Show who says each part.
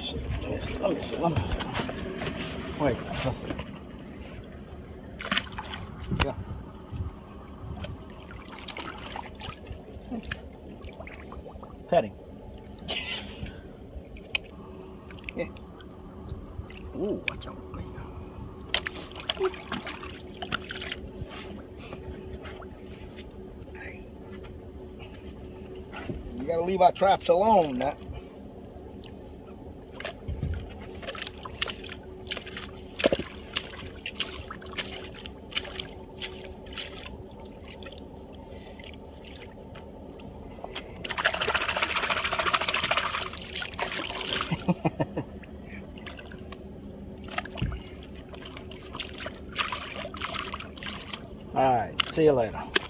Speaker 1: Let me see. Wait, let's see. Yeah. Petting. Yeah. Ooh, watch out. You gotta leave our traps alone, Nat. All right, see you later.